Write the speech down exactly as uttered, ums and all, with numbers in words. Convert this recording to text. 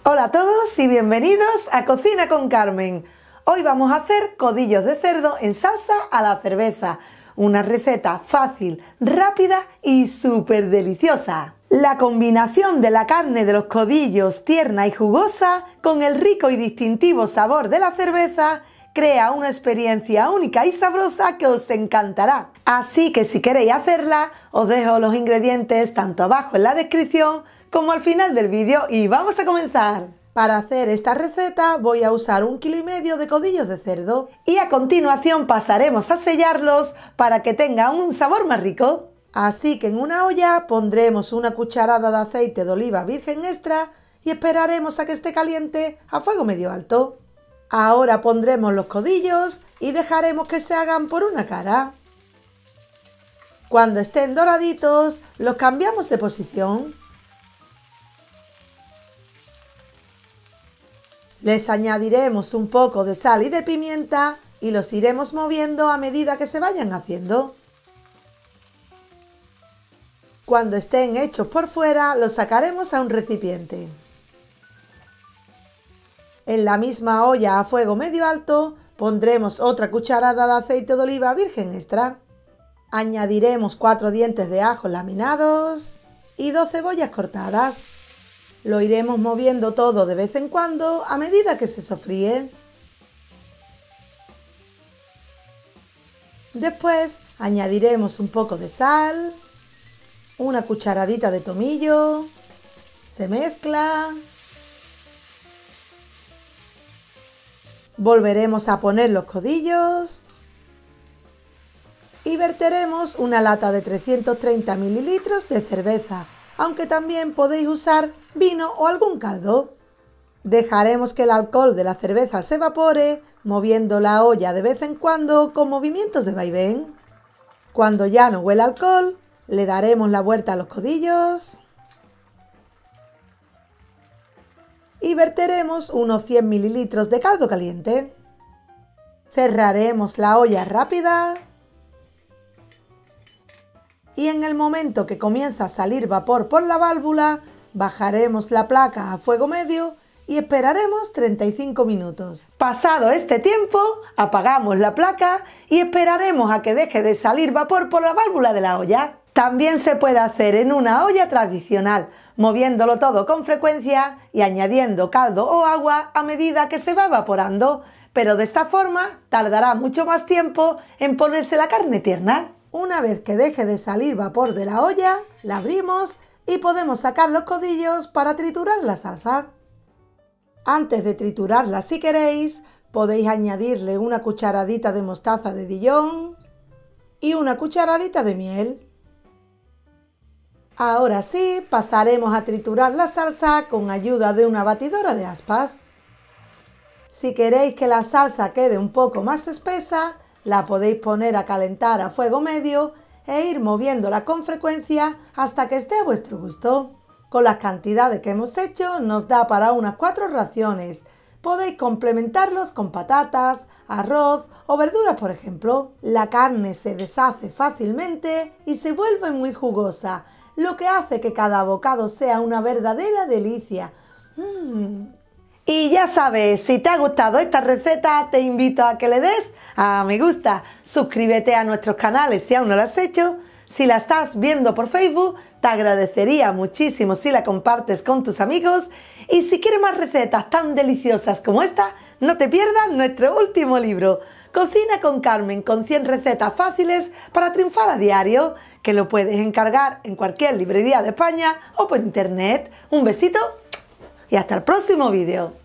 Hola a todos y bienvenidos a Cocina con Carmen. Hoy vamos a hacer codillos de cerdo en salsa a la cerveza. Una receta fácil, rápida y súper deliciosa. La combinación de la carne de los codillos tierna y jugosa con el rico y distintivo sabor de la cerveza crea una experiencia única y sabrosa que os encantará. Así que si queréis hacerla, os dejo los ingredientes tanto abajo en la descripción como al final del vídeo y vamos a comenzar. Para hacer esta receta voy a usar un kilo y medio de codillos de cerdo y a continuación pasaremos a sellarlos para que tengan un sabor más rico. Así que en una olla pondremos una cucharada de aceite de oliva virgen extra y esperaremos a que esté caliente a fuego medio alto. Ahora pondremos los codillos y dejaremos que se hagan por una cara. Cuando estén doraditos los cambiamos de posición. Les añadiremos un poco de sal y de pimienta y los iremos moviendo a medida que se vayan haciendo. Cuando estén hechos por fuera, los sacaremos a un recipiente. En la misma olla a fuego medio alto pondremos otra cucharada de aceite de oliva virgen extra. Añadiremos cuatro dientes de ajo laminados y dos cebollas cortadas. Lo iremos moviendo todo de vez en cuando a medida que se sofríe. Después añadiremos un poco de sal, una cucharadita de tomillo, se mezcla. Volveremos a poner los codillos y verteremos una lata de trescientos treinta mililitros de cerveza, aunque también podéis usar vino o algún caldo. Dejaremos que el alcohol de la cerveza se evapore, moviendo la olla de vez en cuando con movimientos de vaivén. Cuando ya no huela alcohol, le daremos la vuelta a los codillos y verteremos unos cien mililitros de caldo caliente. Cerraremos la olla rápida y en el momento que comienza a salir vapor por la válvula, bajaremos la placa a fuego medio y esperaremos treinta y cinco minutos. Pasado este tiempo, apagamos la placa y esperaremos a que deje de salir vapor por la válvula de la olla. También se puede hacer en una olla tradicional, moviéndolo todo con frecuencia y añadiendo caldo o agua a medida que se va evaporando, pero de esta forma tardará mucho más tiempo en ponerse la carne tierna. Una vez que deje de salir vapor de la olla, la abrimos y podemos sacar los codillos para triturar la salsa. Antes de triturarla, si queréis, podéis añadirle una cucharadita de mostaza de Dijon y una cucharadita de miel. Ahora sí, pasaremos a triturar la salsa con ayuda de una batidora de aspas. Si queréis que la salsa quede un poco más espesa, la podéis poner a calentar a fuego medio e ir moviéndola con frecuencia hasta que esté a vuestro gusto. Con las cantidades que hemos hecho nos da para unas cuatro raciones. Podéis complementarlos con patatas, arroz o verduras, por ejemplo. La carne se deshace fácilmente y se vuelve muy jugosa, lo que hace que cada bocado sea una verdadera delicia. Mm. Y ya sabes, si te ha gustado esta receta, te invito a que le des a me gusta, suscríbete a nuestros canales si aún no lo has hecho. Si la estás viendo por Facebook, te agradecería muchísimo si la compartes con tus amigos. Y si quieres más recetas tan deliciosas como esta, no te pierdas nuestro último libro, Cocina con Carmen, con cien recetas fáciles para triunfar a diario, que lo puedes encargar en cualquier librería de España o por internet. Un besito y hasta el próximo vídeo.